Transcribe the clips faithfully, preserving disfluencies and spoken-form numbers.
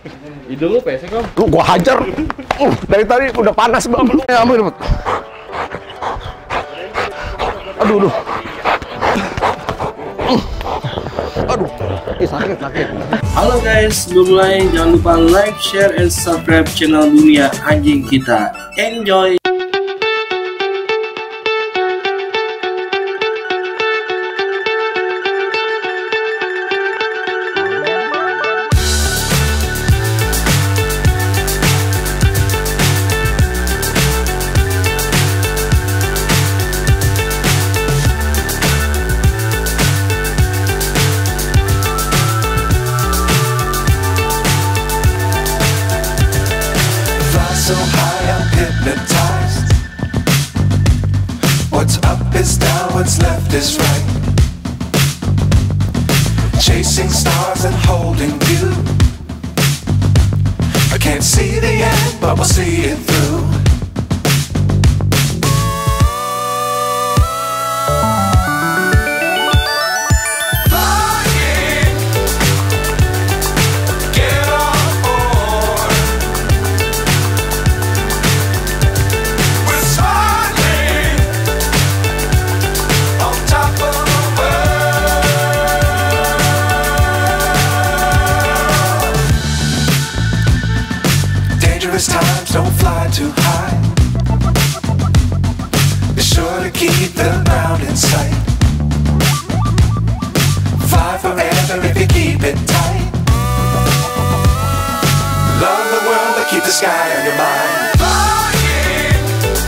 Hidung lu pesek Om. Lu gua hajar. Uh, dari tadi udah panas banget. Ya ampun. Aduh, aduh. Aduh, eh, sakit, sakit. Halo guys, sebelum mulai jangan lupa like, share, and subscribe channel Dunia Anjing kita. Enjoy! So high I'm hypnotized. What's up is down, what's left is right. Chasing stars and holding you. I can't see the end, but we'll see it through. Times don't fly too high. Be sure to keep the ground in sight. Fly forever if you keep it tight. Love the world but keep the sky on your mind. Flying,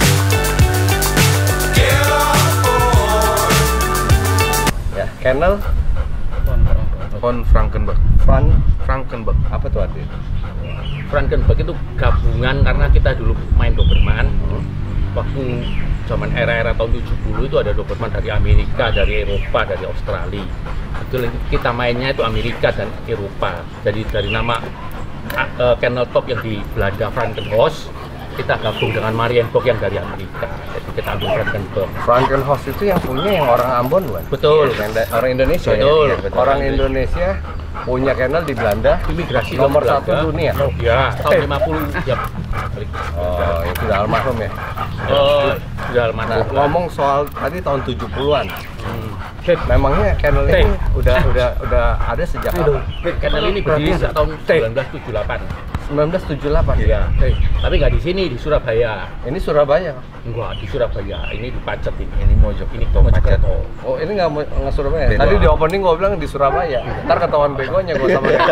get on board. Ya, kennel Von Frankenberg. Van Frankenberg. apa tuh artinya? Frankenberg itu gabungan karena kita dulu main Doberman. Waktu zaman era-era tahun tujuh puluh itu ada Doberman dari Amerika, dari Eropa, dari Australia. Itu kita mainnya itu Amerika dan Eropa. Jadi dari nama uh, Kennel Top yang di Belanda Frankenhaus, kita gabung dengan Marienburg yang dari Amerika. Jadi kita ambil Frankenberg. Frankenhaus itu yang punya yang orang Ambon, bukan? Betul. Yang orang Indonesia. Betul. Ya? Betul. Orang Indonesia punya kennel di Belanda, Imigrasi nomor Belanda. satu dunia. Ya, tahun lima puluh. Ya. Oh, yang sudah almarhum ya. Oh, sudah Nah, almarhum. ngomong soal tadi tahun tujuh puluhan. Hmm. Memangnya kennel ini udah udah udah ada sejak kapan? Kennel ini berdiri sejak tahun seribu sembilan ratus tujuh puluh delapan. seribu sembilan ratus tujuh puluh delapan. Iya. Tapi nggak di sini, di Surabaya. Ini Surabaya. Enggak, di Surabaya. Ini di Pacet ini. Ini Mojokerto. Ini Mojokerto. Oh, ini nggak mau- nggak Surabaya. Beda. Tadi di opening gua bilang di Surabaya. Ntar ketahuan begonya gua sama dia.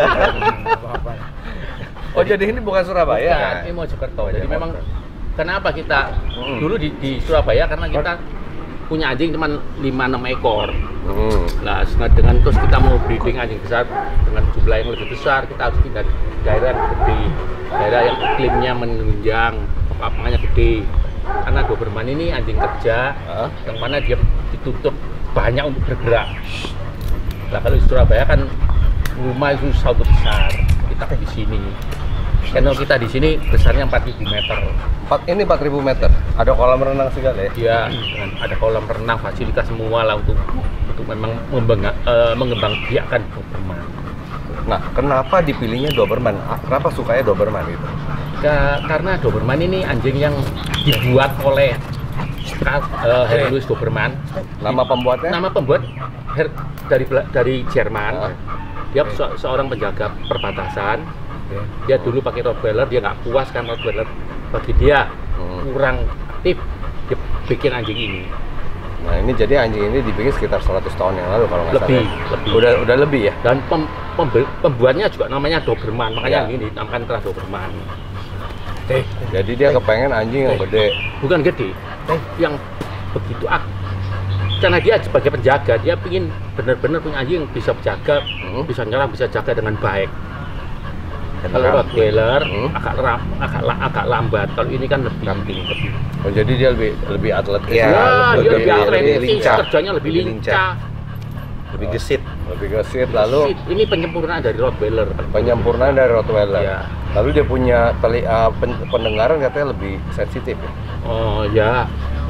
Oh, jadi ini bukan Surabaya. Bukan, ini Mojokerto. Jadi Mojokerto. memang kenapa kita Mm. dulu di, di Surabaya karena kita punya anjing cuma lima enam ekor. Hmm. Nah, dengan terus kita mau breeding anjing besar dengan jumlah yang lebih besar, kita harus pindah ke daerah yang gede, daerah yang iklimnya menunjang, lapangannya gede. Karena Doberman ini anjing kerja, Hah? yang mana dia ditutup banyak untuk bergerak. Nah, kalau di Surabaya kan rumah itu satu besar, kita di sini. Kennel kita di sini besarnya empat ribu meter. Empat, ini empat ribu meter. Ada kolam renang segala ya? Ya, dengan ada kolam renang, fasilitas semua lah untuk untuk memang mengembang, uh, mengembang biakan Doberman. Nah, kenapa dipilihnya Doberman? Ah, Kenapa sukanya Doberman itu? Ka- karena Doberman ini anjing yang dibuat oleh uh, Harry Louis Doberman. Nama pembuatnya? Nama pembuat Her- dari Bela- dari Jerman. Ah. Dia se- seorang penjaga perbatasan. Dia dulu pakai Rottweiler, dia nggak puas kan Rottweiler bagi dia Hmm. kurang aktif, dia bikin anjing ini. Nah, ini jadi anjing ini dibikin sekitar seratus tahun yang lalu kalau nggak salah. Lebih, ya? lebih. Udah udah lebih ya? Dan pem- pembe- pembuatnya juga namanya Doberman, makanya Ya. anjing ini dinamakan setelah Doberman. Eh, jadi dia kepengen anjing yang gede. Bukan gede, yang begitu ak. Karena dia sebagai penjaga, dia ingin benar-benar punya anjing yang bisa berjaga, Hmm. bisa nyerang, bisa jaga dengan baik. Kalau Kenapa? Rottweiler Hmm. agak ram, agak la- agak lambat. Kalau ini kan lebih Ramping. lebih. Oh, jadi dia lebih lebih atletis. Iya, Ya, dia lebih- lebih lebih atletis, lincah. kerjanya lebih Lebih lincah. Lebih gesit. Lebih gesit. Lalu Ini penyempurnaan dari Rottweiler. penyempurnaan dari Rottweiler. Iya. Lalu dia punya teli, uh, pen- pendengaran katanya lebih sensitif ya. Oh ya,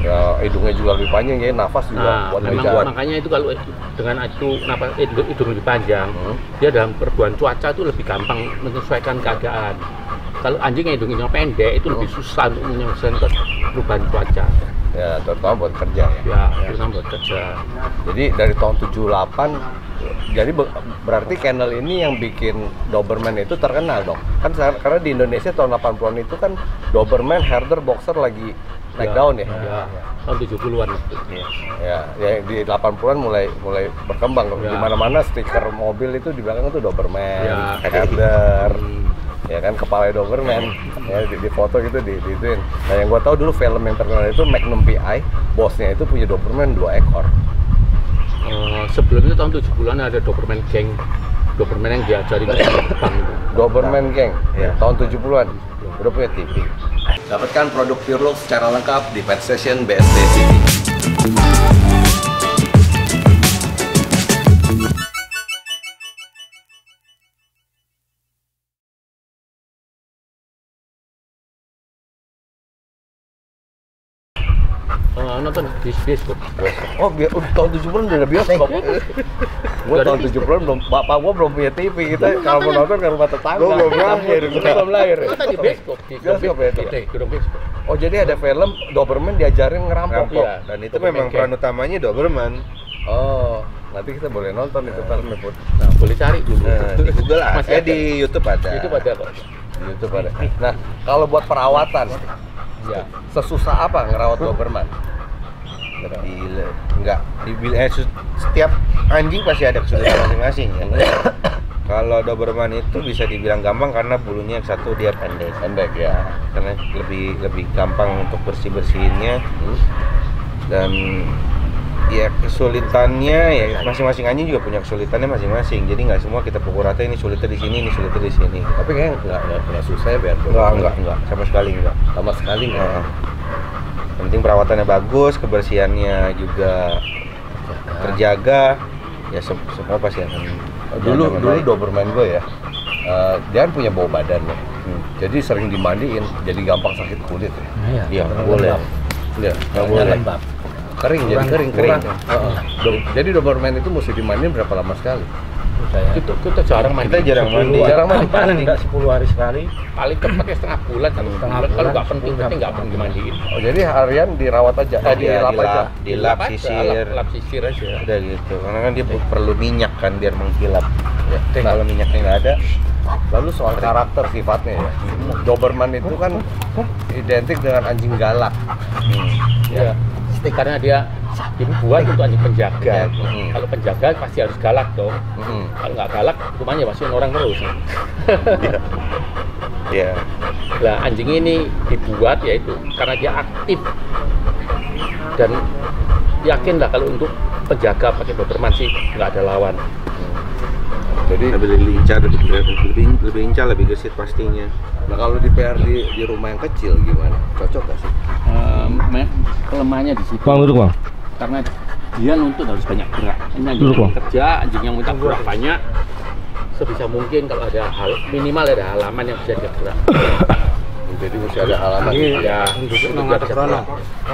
Ya, hidungnya juga lebih panjang ya, nafas juga Nah, buat memang kuat. makanya itu kalau dengan itu nafas eh, hidung lebih panjang, Hmm. dia dalam perubahan cuaca itu lebih gampang menyesuaikan keadaan. Kalau anjing yang hidungnya pendek itu lebih susah untuk menyesuaikan ke perubahan cuaca. Ya, terutama buat kerja ya. Ya, terutama buat kerja. Jadi dari tahun tujuh puluh delapan, jadi be- berarti kennel ini yang bikin Doberman itu terkenal dong. Kan sekarang- karena di Indonesia tahun delapan puluhan itu kan Doberman, Herder, Boxer lagi naik Ya, daun ya. Ya, tahun tujuh puluhan itu. Ya, ya di delapan puluhan mulai mulai berkembang. Ya. Di mana-mana stiker mobil itu di belakang itu Doberman, Ya. Herder. Hmm. Ya kan, kepala Doberman ya di, di foto gitu di, di ituin. Nah yang gua tahu dulu film yang terkenal itu Magnum P I, bosnya itu punya Doberman dua ekor. Uh, sebelumnya tahun tujuh puluhan ada Doberman Gang, Doberman yang diajarin ke Jepang itu. Doberman Gang Ya. tahun tujuh puluhan udah punya T V. Dapatkan produk Pure Look secara lengkap di Pet Station B S D City. Uh, nonton di bioskop. Oh, bi- udah tahun tujuh puluhan udah ada bioskop. Gua tahun tujuh puluhan belum, bapak gua belum punya T V. Kita kalau mau nonton ke rumah tetangga. Gua belum lahir. Kita belum lahir. Kita di bioskop, di Bioskop ya, itu? Di gedung bioskop. Oh, jadi ada film Doberman diajarin ngerampok. Rampok. Iya. Dan itu Doberman memang Gang. peran utamanya Doberman. Oh, nanti kita boleh nonton itu film ya, Put. Nah, boleh cari dulu. Nah, di Google ada, Masih eh, ada. di YouTube ada. Itu pada kok. Di YouTube ada. Nah, kalau buat perawatan, Ya. sesusah apa ngerawat Doberman? Gila. Enggak, dibil- eh, sus- setiap anjing pasti ada kesulitan masing-masing ya. Kalau Doberman itu bisa dibilang gampang karena bulunya satu dia pendek. Pendek ya. Karena lebih lebih gampang untuk bersih-bersihinnya. Hmm. Dan ya kesulitannya ya masing-masing anjing juga punya kesulitannya masing-masing. Jadi nggak semua kita pukul rata ini sulitnya di sini, ini sulitnya di sini. Tapi kayaknya nggak nggak nggak susah ya biar Enggak, enggak, enggak, sama sekali enggak. sama sekali nggak. Heeh. Yang penting perawatannya bagus, kebersihannya juga terjaga. Ya se- semua pasti akan Oh, dulu jaga dulu baik. Doberman gue ya, eh, dia kan punya bau badan ya. Hmm. Jadi sering dimandiin, jadi gampang sakit kulit ya. Iya, Iya, nggak boleh. Iya, nggak boleh. lembab. Kering, jadi Kurang- kering, kering. kering. Heeh. Do- Jadi Doberman itu mesti dimandiin berapa lama sekali? Kita, kita jarang mandi. Kita jarang mandi. Jarang mandi. Paling Enggak sepuluh hari sekali. paling cepat ya setengah bulan satu Setengah bulan. Kalau bulan, nggak penting sepuluh penting nggak jam. perlu dimandiin. Oh, jadi harian dirawat aja, eh, Iya, dilap aja. dilap, dilap aja, sisir. lap, lap sisir aja. Udah gitu. Karena kan dia perlu minyak kan biar mengkilap. Ya, Nah. kalau minyaknya nggak ada, Lalu soal karakter sifatnya ya, Doberman itu kan identik dengan anjing galak. Ya. Karena dia dibuat untuk anjing penjaga. Hmm. Kalau penjaga pasti harus galak dong. Hmm. Kalau nggak galak, rumahnya pasti orang terus. ya Nah, anjing ini dibuat yaitu karena dia aktif dan yakin lah kalau untuk penjaga pakai Doberman sih nggak ada lawan. Jadi, lebih lincah, lebih lebih lebih lincah, lebih gesit pastinya. nah kalau di P R di, di rumah yang kecil gimana? Cocok gak sih? Um, kelemahannya di situ. Bang, duduk, Bang. Karena dia nuntut harus banyak gerak. Ini anjing Duduk, yang Bang. kerja, anjing yang minta gerak banyak. Sebisa mungkin kalau ada hal minimal ada halaman yang bisa dia gerak. Jadi mesti ada halaman. Ya, duduk nang dia atas bisa rono. gerak.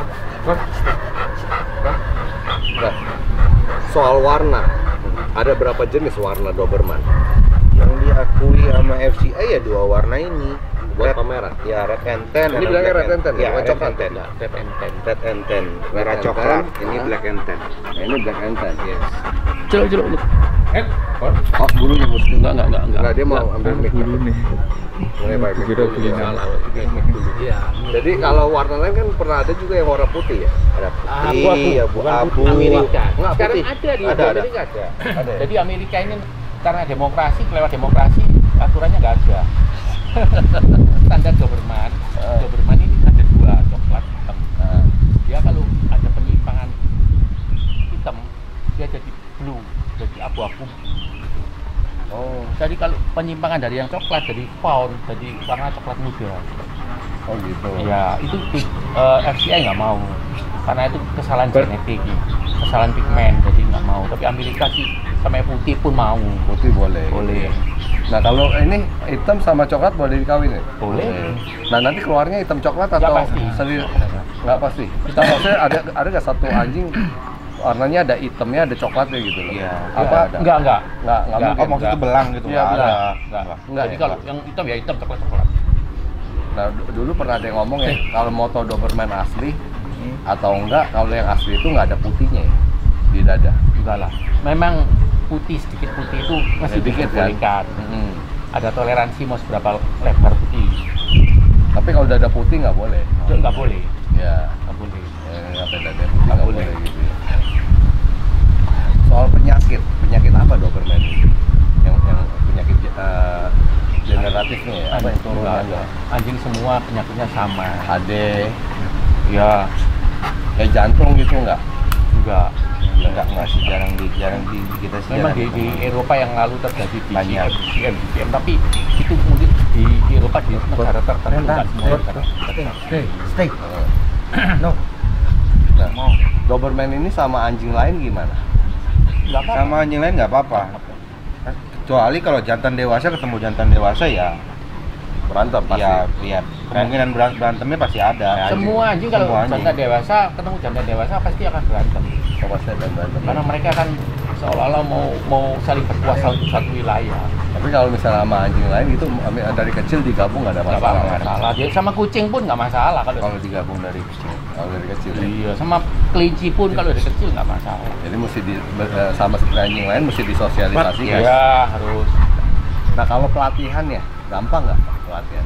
Nah, soal warna, ada berapa jenis warna Doberman? Yang diakui sama F C A ya dua warna ini. Buat Red- pameran? Ya, red and tan. Ini ada bilangnya black red and tan, Ya, bukan red coklat. and tan. Nah, tap and ten. Red and tan. Merah and coklat, tan. ini Ah. black and tan. Nah, ini black and tan. Yes. Celuk celuk. Eh, Oh, bulunya bos. enggak enggak enggak enggak. Nah, dia mau Enggak. ambil mic. Dulu nih. Mulai pakai mic Kira dulu. beli Salah, ini mic dulu. Iya. Jadi kalau warna lain kan pernah ada juga yang warna putih ya? Ada Abu-abu. putih, abu-abu. Amerika. Enggak, Sekarang putih. ada di Ada, ada. Amerika ada. Ada ya? Jadi Amerika ini karena demokrasi, kelewat demokrasi, aturannya nggak ada. Standar Doberman, Doberman ini ada dua, coklat hitam. Nah, Dia kalau ada penyimpangan hitam, dia jadi blue, jadi abu-abu. oh, Jadi kalau penyimpangan dari yang coklat jadi fawn, jadi warna coklat muda. oh gitu. Ya itu eh, F C I nggak mau, karena itu kesalahan genetik, kesalahan pigmen, jadi nggak mau. Tapi Amerika sih sampai putih pun mau. Putih boleh. Boleh. Nah kalau ini hitam sama coklat boleh dikawin ya? Boleh. Nah nanti keluarnya hitam coklat Nggak atau pasti. sendiri? Nggak pasti. Kita maksudnya ada ada nggak satu anjing warnanya ada hitamnya, ada coklatnya gitu loh. Iya. Apa? Ada. Enggak, enggak. Nggak, nggak Nggak. mungkin. Oh, maksudnya belang gitu. Iya, nggak belang. ada. Enggak. Nggak, Jadi ya, kalau Pak. yang hitam ya hitam, coklat coklat. Nah, d- dulu pernah ada yang ngomong ya, Eh. kalau moto Doberman asli Hmm. atau enggak, kalau yang asli itu nggak ada putihnya ya, di dada. Enggak lah. Memang putih sedikit putih itu masih Sedikit, kan? diperbolehkan. Mm-mm. Ada toleransi mau seberapa lebar putih. Tapi kalau dada putih nggak boleh. Itu enggak boleh. Ya, Enggak boleh. ya nggak dada putih nggak boleh. boleh. gitu ya. Soal penyakit, penyakit apa Doberman? Yang yang penyakit uh, generatif nih, ya? Apa yang Enggak, turunannya? enggak. Anjing semua penyakitnya sama. H D, Ya, kayak jantung gitu nggak? enggak. Enggak, enggak sih, jarang di jarang di di kita sih. Memang jarang di, di ketemu. Eropa yang lalu terjadi di Banyak. D C M, D C M, tapi itu mungkin di, di Eropa di negara tertentu enggak semua negara. Stay, stay. No. Nah, Doberman ini sama anjing lain gimana? Enggak apa-apa. Sama anjing lain nggak apa-apa. Kecuali kalau jantan dewasa ketemu jantan dewasa ya, Berantem pasti. ya, ya kemungkinan beran- berantemnya pasti ada. Semua anjing kalau Semua anjing. jantan dewasa ketemu jantan dewasa pasti akan berantem. Oh, pasti ada berantem. Karena mereka kan seolah-olah mau mau saling berkuasa untuk satu wilayah. Tapi kalau misalnya sama anjing lain itu am- dari kecil digabung nggak ada Nggak masalah. apa-apa, masalah. Dia sama kucing pun nggak masalah kalau Kalau digabung dari kecil, kalau dari kecil. ya. iya, sama kelinci pun kalau dari kecil nggak masalah. Jadi mesti di, be- eh, sama seperti anjing lain mesti disosialisasikan. Iya, harus. Nah kalau pelatihan ya gampang nggak pelatihan?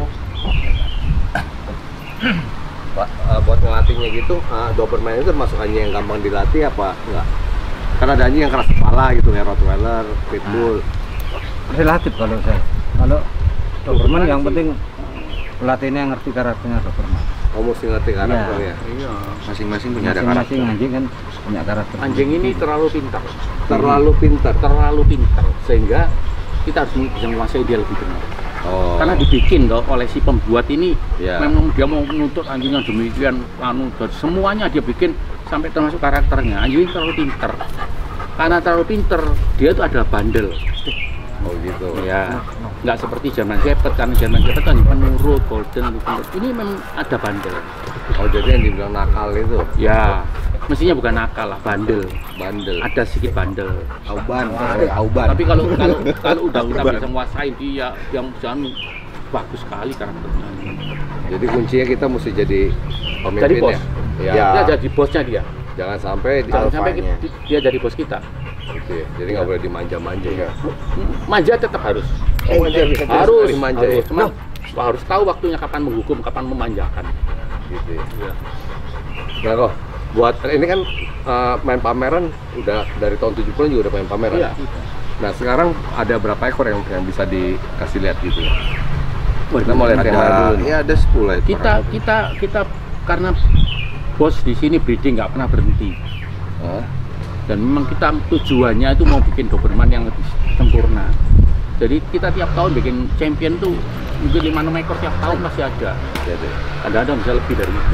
Pak, eh, buat ngelatihnya gitu, eh, Doberman itu termasuk anjing yang gampang dilatih apa enggak? Karena ada anjing yang keras kepala gitu, kayak Rottweiler, Pitbull. Relatif kalau saya. Kalau Doberman yang penting pelatihnya yang ngerti karakternya Doberman. Oh, mesti ngerti karakternya. Iya. Masing-masing punya ada Masing-masing karakter. anjing kan punya karakter. Anjing ini terlalu pintar, Terlalu pintar. terlalu pintar sehingga kita harus bisa menguasai dia lebih benar. Oh. Karena dibikin loh oleh si pembuat ini, Ya. memang dia mau menuntut anjing yang demikian, anu, dan semuanya dia bikin sampai termasuk karakternya. Anjing ini terlalu pintar. Karena terlalu pintar, dia itu adalah bandel. Oh gitu. Ya, nggak seperti German Shepherd, karena German Shepherd kan penurut, golden, penurut. Ini memang ada bandel. Oh jadi yang dibilang nakal itu Ya, mestinya bukan nakal lah, bandel. bandel. Ada sedikit bandel. Auban, auban. Tapi kalau kalau kalau udah kita bisa menguasai dia, yang jangan bagus sekali karakternya. Jadi kuncinya kita mesti jadi pemimpin Jadi bos. ya. Ya. Ya. Dia jadi bosnya dia. Jangan sampai di Jangan sampai alfanya. ki- dia jadi bos kita. gitu ya. Jadi nggak boleh dimanja-manja ya. Manja tetap harus. Oh, manja, harus dimanja harus. ya. Cuma harus tahu waktunya kapan menghukum, kapan memanjakan. Gitu ya. Iya. Nah kok buat ini kan eh, main pameran udah dari tahun tujuh puluh juga udah main pameran. Iya. Nah sekarang ada berapa ekor yang yang bisa dikasih lihat gitu ya? Kita mau lihat yang mana Ada, dulu nih? ya ada sepuluh ekor. Kita kita kita karena bos di sini breeding nggak pernah berhenti. Hah? Dan memang kita tujuannya itu mau bikin Doberman yang lebih sempurna. Jadi kita tiap tahun bikin champion tuh mungkin lima enam ekor tiap tahun masih ada. Jadi Kadang-kadang bisa lebih dari itu.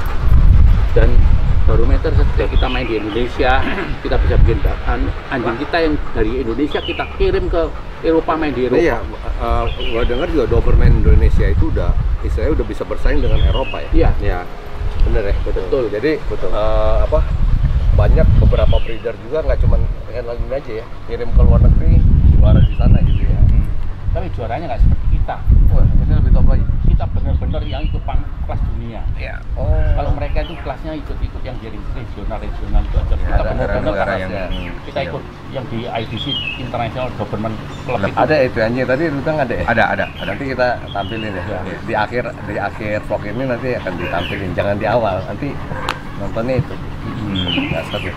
Dan barometer sejak kita main di Indonesia, kita bisa bikin an- anjing kita yang dari Indonesia kita kirim ke Eropa, main di Eropa. iya, uh, gua dengar juga Doberman Indonesia itu udah istilahnya udah bisa bersaing dengan Eropa ya. Iya. Ya, bener ya, Betul. Jadi uh, apa? Banyak beberapa breeder juga nggak cuma handle ini aja ya, kirim ke luar negeri, juara di sana gitu ya. Tapi juaranya nggak seperti kita. Wah, ini lebih top lagi. Kita benar-benar yang ikut pang- kelas dunia. Ya. Oh. Kalau mereka itu kelasnya ikut-ikut yang jadi regional-regional itu aja. Ya, Kita ada benar-benar negara yang ya. kita ikut yang di I D C International Doberman Club itu. Ada itu anjing tadi lu bilang ada ya? Ada, ada, ada. Nanti kita tampilin ya. Ya. Di, di akhir di akhir vlog ini nanti akan ditampilin. Jangan di awal. Nanti nontonnya itu. Hmm. Nggak seru.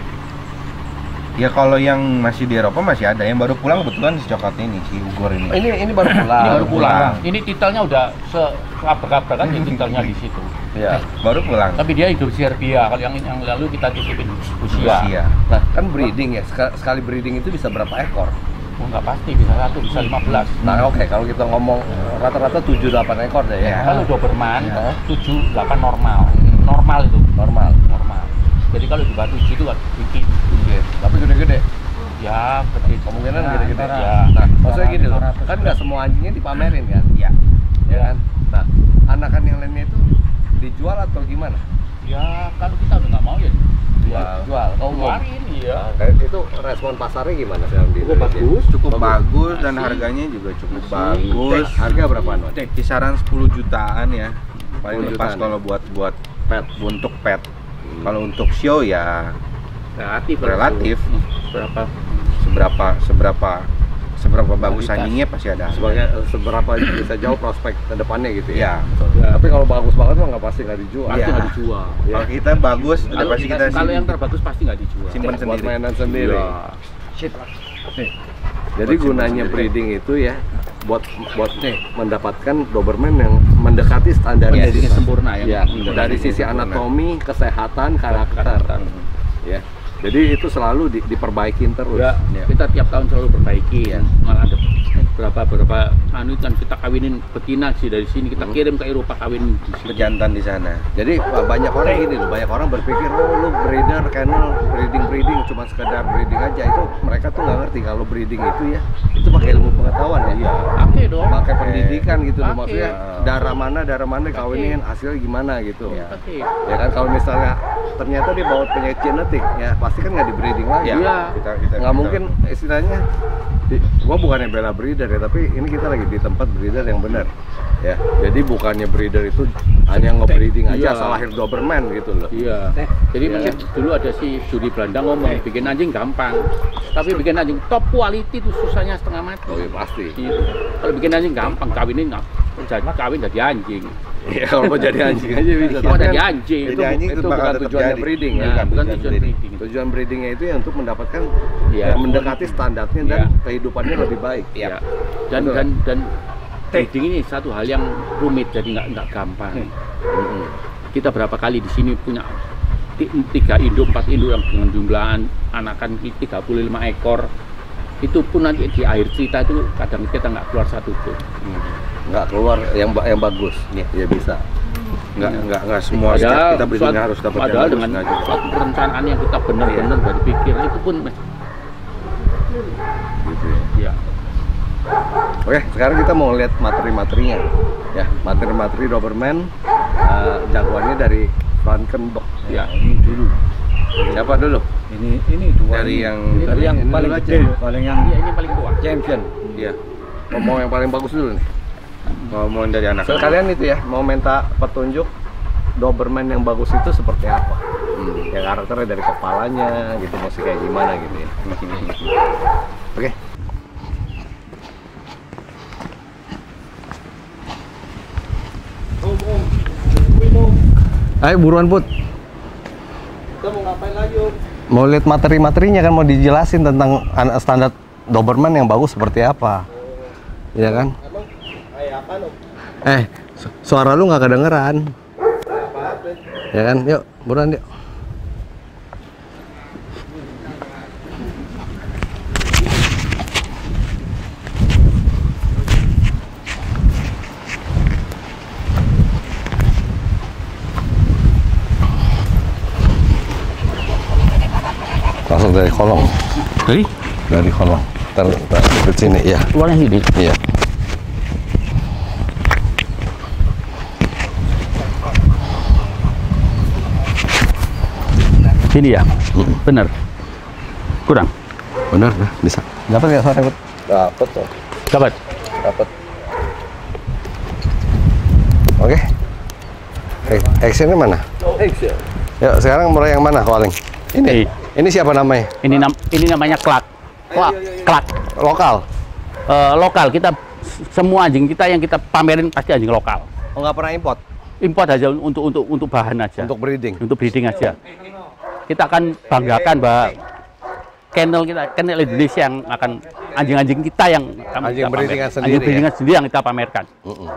Ya kalau yang masih di Eropa masih ada. Yang baru pulang kebetulan si coklat ini, si Ugor ini. Oh, ini ini baru pulang. Ini baru pulang. pulang. Ini titelnya udah sekabrak-kabrak kan titelnya di situ. Iya. Baru pulang. Tapi dia hidup Serbia. Kalau yang yang lalu kita titipin Rusia. Rusia. Nah, kan breeding ya. Sekali, sekali breeding itu bisa berapa ekor? Oh, nggak pasti, bisa satu, bisa lima belas. Nah, oke, kalau kita ngomong eh, rata-rata tujuh delapan ekor deh ya. Ya. Kalau Doberman Ya. tujuh delapan normal. Hmm. Normal itu. Normal. Normal. Jadi kalau di bawah tujuh itu kan bikin. Oke. Tapi gede-gede. Ya, gede. Kemungkinan Nah, gede-gede. antara- Ya. Nah, maksudnya gini loh. lima ratus Kan nggak semua anjingnya dipamerin kan? Ya. Ya kan? Nah, anakan yang lainnya itu dijual atau gimana? Ya kalau kita udah nggak mau ya Jual. Jual. Kau mau? keluarin ya. Kayak itu respon pasarnya gimana sekarang di Cukup Indonesia? bagus, Cukup bagus dan Masih. harganya juga cukup Masih. bagus. Harga berapaan, Wan? Kisaran sepuluh jutaan ya. Paling sepuluh pas jutaan. kalau buat buat Pet. untuk pet. Hmm. Kalau untuk show ya Relatif. relatif. Berapa? Seberapa seberapa seberapa bagus Kualitas. anjingnya pasti ada. Sebagai seberapa bisa jauh prospek ke depannya gitu ya. Iya, betul. Ya. Tapi kalau bagus banget mah nggak pasti nggak dijual. Pasti Iya. nggak dijual. Kalau kita bagus, udah Kalau pasti kita, kita kalau sim- yang terbagus pasti nggak dijual. simpen Buat sendiri. mainan sendiri. Iya. Nih. Jadi Buat gunanya simpan breeding itu ya buat buat mendapatkan Doberman yang mendekati standar Iya, yang yang sempurna ya. Ya, dari sisi sempurna. anatomi, kesehatan, karakter. Karakter. Ya. Jadi itu selalu di- diperbaikin terus. Ya, Ya. kita tiap tahun selalu perbaiki. Ya. Malah ada berapa berapa anu kan kita kawinin betina sih dari sini kita kirim ke Eropa kawin di sini. Pejantan di sana. Jadi uh, banyak orang gini loh, banyak orang berpikir oh lu breeder, kennel, breeding breeding cuma sekedar breeding aja. Itu mereka tuh nggak ngerti kalau breeding itu ya itu pakai ilmu pengetahuan ya. Iya, pakai dong. Pakai pendidikan gitu loh, Pakai. maksudnya darah mana darah mana kawinin hasilnya gimana gitu. Iya, pakai. Ya kan kalau misalnya ternyata dia bawa penyakit genetik ya pasti kan nggak di breeding lagi. Iya. Kita, kita, Nggak kita- mungkin istilahnya di, gua bukannya bela breeder ya, tapi ini kita lagi di tempat breeder yang benar ya. Jadi bukannya breeder itu hanya nge-breeding aja Iya. asal lahir Doberman gitu loh. Iya. Jadi Iya. mungkin dulu ada si juri Belanda ngomong bikin anjing gampang, tapi bikin anjing top quality itu susahnya setengah mati. Oh iya pasti. Gitu. Kalau bikin anjing gampang, kawinin nggak jadi kawin jadi anjing. Iya kalau mau jadi anjing aja bisa. Mau Tapi jadi kan anjing. itu, Jadi anjing itu itu bakal bukan tetap tujuannya jadi. breeding Ya, ya. bukan bukan tujuan breeding. breeding. Tujuan breedingnya itu ya untuk mendapatkan Iya. yang mendekati standarnya dan Iya. kehidupannya lebih baik. Ya. Dan Betul. dan dan breeding ini satu hal yang rumit, jadi nggak nggak gampang. Mm-mm. Kita berapa kali di sini punya ti- tiga induk, empat induk yang dengan jumlah an- anakan tiga puluh lima ekor. Itu pun nanti di akhir cerita itu kadang kita nggak keluar satu pun. Nggak keluar yang ba- yang bagus. Ya bisa. nggak nggak nggak semua setiap Padahal kita breeding suatu- harus dapat yang padahal bagus, dengan nggak juga. suatu perencanaan yang kita benar-benar dari pikir itu pun Gitu ya. ya. Oke, sekarang kita mau lihat materi-materinya. Ya, materi-materi Doberman uh, jagoannya dari Frankenberg. Ya. Ini dulu. Siapa dulu? Ini ini dua. Dari ini. yang dari yang ini paling dulu aja. kecil, paling yang Iya, ini paling tua. champion. Iya. Mau mau yang paling bagus dulu nih. kalau mau dari anak So, kalian itu ya mau minta petunjuk Doberman yang bagus itu seperti apa? Hmm, ya karakternya dari kepalanya gitu, mesti kayak gimana gitu ya. Oke. Ayo buruan Put. Kita mau ngapain lagi, Om? Mau lihat materi-materinya kan, mau dijelasin tentang an- standar Doberman yang bagus seperti apa. Iya kan? Emang kayak apa, Om? Eh, su- suara lu nggak kedengeran. Apa-apa? Ya kan? Yuk, buruan yuk. Langsung dari kolong. Dari Dari kolong. Ntar, ntar ke sini, ya. keluarnya sini. Iya. Sini ya. Benar. Kurang. Benar, dah, bisa. Dapat nggak suara? Dapat tuh. Dapat. Dapat. Oke. Okay. Actionnya mana? Action. Ya, sekarang mulai yang mana, Waling? Ini. Eh. Ini siapa namanya? Ini nam ini namanya klak. Klak. Klak. Lokal. Eh, lokal kita s- semua anjing kita yang kita pamerin pasti anjing lokal. Oh, nggak pernah import Import aja untuk untuk untuk bahan aja. untuk breeding. Untuk breeding aja. Kita akan banggakan bahwa kennel kita, kennel Indonesia yang akan anjing-anjing kita yang kami Anjing kita breedingan pamerkan. sendiri Anjing ya? breedingan sendiri yang kita pamerkan. Mm-mm.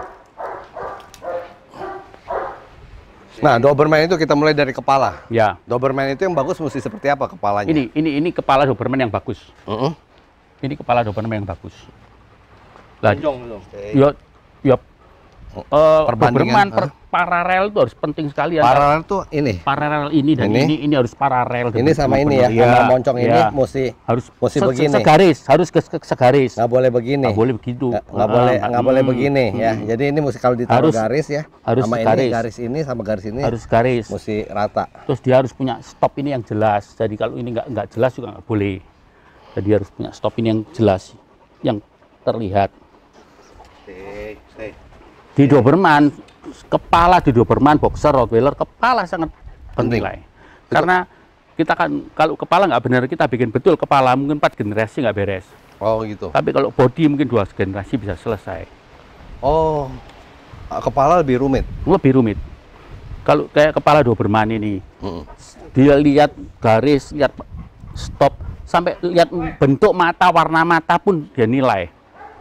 Nah, Doberman itu kita mulai dari kepala. Ya. Doberman itu yang bagus mesti seperti apa kepalanya? Ini ini ini kepala Doberman yang bagus. Mm-mm. Ini kepala Doberman yang bagus. Lah, Jong belum. yo yo Uh, Perbandingan, Doberman per, paralel itu harus penting sekali. Paralel tuh ini. Paralel ini dan Ini? ini ini, harus paralel. Ini sama ini ya, Benar. sama moncong ini ya. mesti harus mesti se- begini. segaris, harus ke, ke segaris. Nggak boleh begini. Nggak boleh begitu. Nggak, nggak Ah, boleh nggak- nggak boleh hmm, begini ya. hmm. Jadi ini mesti kalau ditaruh Harus- garis ya. harus sama ini garis. garis ini sama garis ini Harus garis. mesti rata. Terus dia harus punya stop ini yang jelas. Jadi kalau ini nggak nggak jelas juga nggak boleh. Jadi harus punya stop ini yang jelas, yang terlihat. Stay, stay. Di Doberman, kepala di Doberman, boxer, Rottweiler, kepala sangat Penting. bernilai. Karena kita kan kalau kepala nggak benar, kita bikin betul kepala mungkin empat generasi nggak beres. Oh gitu. Tapi kalau body mungkin dua generasi bisa selesai. Oh, kepala lebih rumit. Lebih rumit. Kalau kayak kepala Doberman ini, Mm-mm. dia lihat garis, lihat stop, sampai lihat bentuk mata, warna mata pun dia nilai.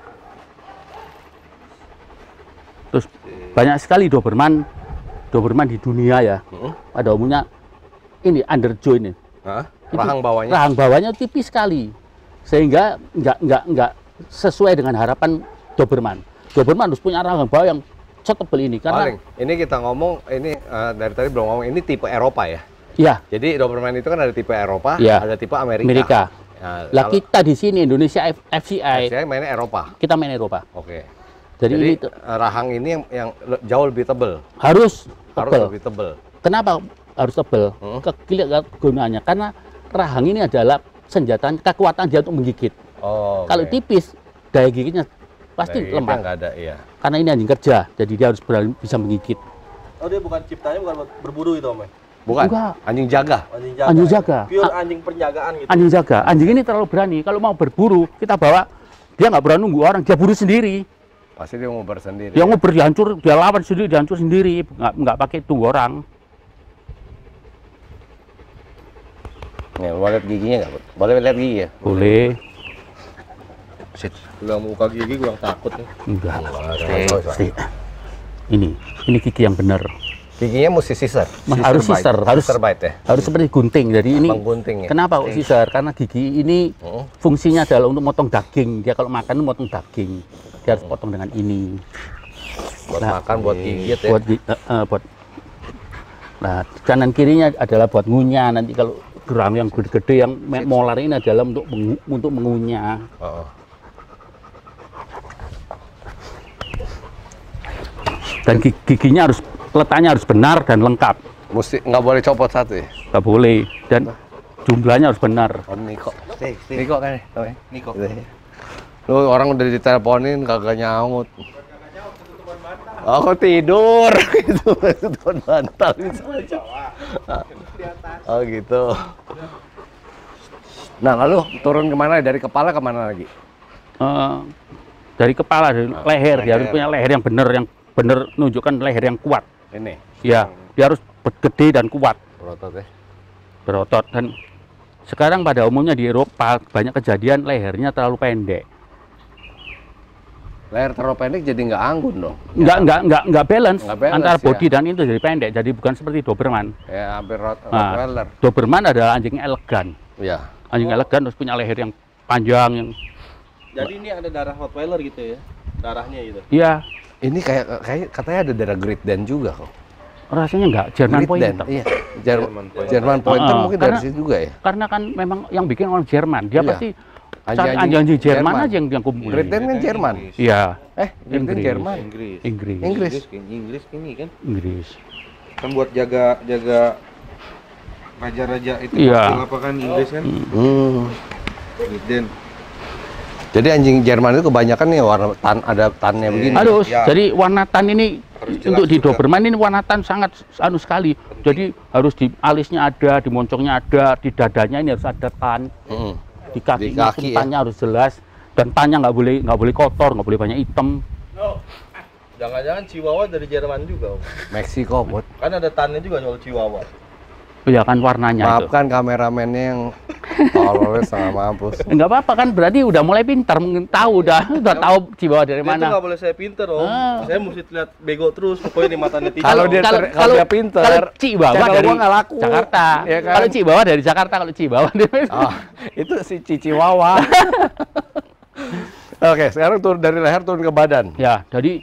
Terus banyak sekali Doberman, Doberman di dunia ya. Mm-mm. Pada umumnya ini underjaw ini. Hah? Itu Rahang bawahnya. Rahang bawahnya tipis sekali, sehingga nggak nggak nggak sesuai dengan harapan Doberman. Doberman harus punya rahang bawah yang setebal ini karena Paling. Ini kita ngomong ini eh, dari tadi belum ngomong ini tipe Eropa ya. ya Jadi Doberman itu kan ada tipe Eropa, Iya. ada tipe Amerika. Amerika. Ya, Lah kalau- kita di sini Indonesia F- FCI, saya mainnya Eropa. kita main Eropa. Oke. Jadi, Jadi, ini tuh eh, rahang ini yang, yang le- jauh lebih tebel. harus Harus tebal. lebih tebel. Kenapa harus tebal? Hmm. Kegunaannya karena rahang ini adalah senjata kekuatan dia untuk menggigit. Oh. Kalau oke. tipis, daya gigitnya pasti Nah, itu lemah. nggak ada, iya. Karena ini anjing kerja, jadi dia harus berani bisa menggigit. Oh dia bukan ciptanya bukan buat berburu itu om ya? Bukan. Enggak. Anjing jaga. Anjing jaga. Anjing ya? jaga. Pure Ah. anjing penjagaan gitu. Anjing jaga, anjing ini terlalu berani. Kalau mau berburu, kita bawa, dia nggak berani nunggu orang, dia buru sendiri. Pasti dia mau bersendiri. Dia ya? ngobrol, dihancur, dia lawan sendiri, dihancur sendiri, nggak nggak pakai tunggu orang. Nih, boleh lihat giginya nggak? Bud? Boleh lihat gigi ya? Boleh, Sit. Kurang muka gigi kurang takut nih. enggak. Stay. Stay. Ini, ini gigi yang benar. Giginya mesti scissor. Mas, harus bite. scissor, harus Scissor bite ya. harus seperti gunting. Jadi ini Menggunting ya. kenapa kok scissor? Karena gigi ini Oh. fungsinya adalah untuk motong daging. Dia kalau makan motong daging, dia harus potong dengan ini. Buat Nah, makan, buat gigit ya. Buat, gi- eh, eh, buat. Nah, kanan kirinya adalah buat ngunyah. Nanti kalau gerang yang gede-gede yang me- molar ini adalah untuk mengu- untuk mengunyah. Oh, oh. Dan gi- giginya harus letaknya harus benar dan lengkap. Mesti nggak boleh copot satu ya. Nggak boleh dan jumlahnya harus benar. Om Niko. Stay, stay. Niko kan ya? namanya? Niko. Gitu ya. Lu orang udah diteleponin kagak nyaut. Aku tidur gitu, tuan bantal gitu. Oh gitu. Nah lalu turun kemana? Dari kepala kemana lagi? Eh, dari kepala, dari leher, dia harus leher. punya leher yang benar, yang benar menunjukkan leher yang kuat. Ini Ya, dia harus gede dan kuat, berotot ya. berotot. Dan sekarang pada umumnya di Eropa banyak kejadian lehernya terlalu pendek. Leher terlalu pendek jadi nggak anggun dong. Nggak, nggak, nggak, nggak balance, Nggak balance, antara body ya. dan itu jadi pendek. Jadi bukan seperti Doberman. Ya hampir rot Nah, Rottweiler. Doberman adalah anjing elegan. Ya. Anjing elegan terus punya leher yang panjang, yang Jadi ini ada darah Rottweiler gitu ya? Darahnya gitu. iya, Ini kayak kayak katanya ada darah Great Dan juga kok. rasanya nggak German Great Dan. Pointer. Iya. Jer- German Pointer. Jerman Pointer Ah, mungkin karena- dari situ juga ya. Karena kan memang yang bikin orang Jerman, dia Iya. pasti cari Anjing-anjing anjing-anjing Jerman Jerman. aja yang yang kumpul. Great Dan kan Jerman. Iya, Eh, Great Dan Inggris. Jerman. Inggris. Inggris. Inggris. Inggris, Inggris ini kan. Inggris. Kan buat jaga jaga raja-raja itu Iya. apa kan Inggris kan? Hmm. Dan Jadi anjing Jerman itu kebanyakan nih warna tan ada tannya begini. Aduh, Ya. jadi warna tan ini Harus jelas untuk di juga. Doberman ini warna tan sangat anu sekali. Jadi harus di alisnya ada, di moncongnya ada, di dadanya ini harus ada tan, Mm. di kakinya Di kaki, pun ya. tannya harus jelas dan tannya nggak boleh nggak boleh kotor, nggak boleh banyak hitam. Jangan-jangan Chihuahua dari Jerman juga om. Meksiko, Bud. Kan ada tannya juga soal Chihuahua. Ya kan warnanya itu. Maafkan kameramennya yang tololnya setengah mampus. Enggak apa-apa kan berarti udah mulai pintar, mungkin tahu udah udah tahu Chihuahua dari Dia tuh mana. nggak boleh saya pinter om. Ah. Saya mesti lihat bego terus. Pokoknya di matanya tiga. Kalau om. dia Kalau ter- kalau dia pinter, kalau Chihuahua channel dari gua nggak laku. Jakarta. Ya kan? Kalau Chihuahua dari Jakarta, kalau Chihuahua dari Oh, itu si Cici Wawa. Oke, sekarang turun dari leher turun ke badan. Ya, jadi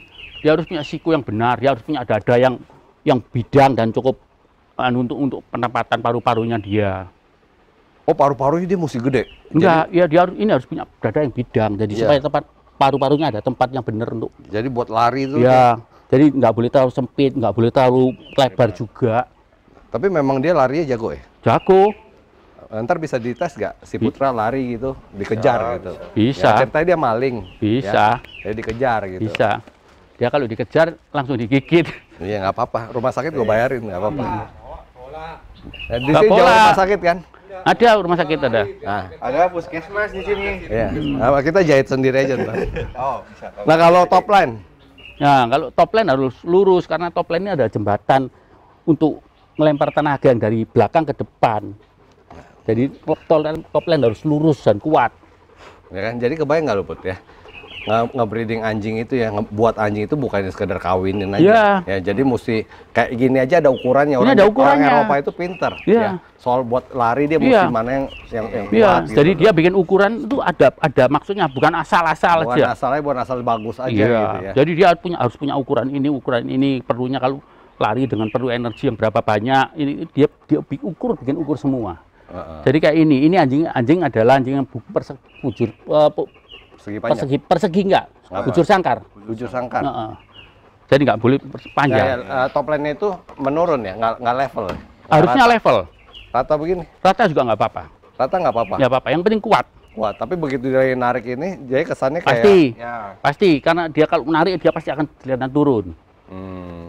dia harus punya siku yang benar, dia harus punya dada yang yang bidang dan cukup uh, untuk untuk penempatan paru-parunya dia. Oh, paru-parunya dia mesti gede. Enggak, ya dia harus ini harus punya dada yang bidang, jadi Iya. supaya tempat paru-parunya ada tempat yang benar untuk. Jadi buat lari itu. Ya, jadi nggak boleh terlalu sempit, nggak boleh terlalu lebar juga. Tapi memang dia larinya jago ya. Jago, Ntar bisa dites nggak si Putra lari gitu, dikejar gitu. bisa, Ya, ceritanya dia maling. bisa, Ya, jadi dikejar gitu. bisa. Dia kalau dikejar langsung digigit. Iya nggak apa-apa. Rumah sakit gue bayarin nggak apa-apa. Nah, di Nggak sini jauh pola. rumah sakit kan? Ada rumah sakit ada. Nah, Ada puskesmas di sini. iya. Nah, kita jahit sendiri aja ntar. Oh, bisa. Nah kalau top line, Nah, kalau top line harus lurus karena top line ini ada jembatan untuk melempar tenaga yang dari belakang ke depan. Jadi top line, top line harus lurus dan kuat. ya kan? Jadi kebayang nggak lu Put ya? Nge- nge-breeding anjing itu ya, nge- buat anjing itu bukannya sekedar kawinin aja. Iya. Ya, jadi mesti kayak gini aja ada ukurannya. Ini Orang, ada ukurannya. orang Eropa itu pinter. Iya. Ya. Soal buat lari dia mesti Iya. mana yang yang, yang Iya, kuat. gitu. jadi dia bikin ukuran itu ada ada maksudnya, bukan asal-asal bukan aja. asalnya bukan asal bagus aja Iya, gitu ya. jadi dia punya harus punya ukuran ini, ukuran ini perlunya kalau lari dengan perlu energi yang berapa banyak. Ini dia dia bikin ukur, bikin ukur semua. Heeh. Jadi kayak ini, ini anjing anjing adalah anjing yang bu- perse- bujur eh, pu- Segi panjang. persegi persegi enggak, Apa? bujur sangkar. Bujur sangkar. Heeh. Jadi nggak boleh pers- Ya, ya, panjang. eh, top line-nya itu menurun ya, nggak nggak level. ya? Harusnya rata, level. rata begini, Rata juga nggak apa-apa. rata nggak apa-apa. Ya apa-apa. Yang penting kuat. Wah, tapi begitu dia narik ini, jadi kesannya kayak. Pasti, Ya. pasti karena dia kalau menarik dia pasti akan kelihatan turun. Hmm.